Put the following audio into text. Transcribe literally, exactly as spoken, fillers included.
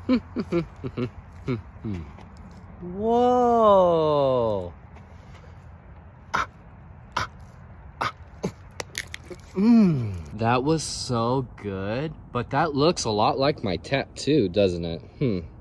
Whoa. Mmm, that was so good, but that looks a lot like my tattoo, doesn't it? Hmm.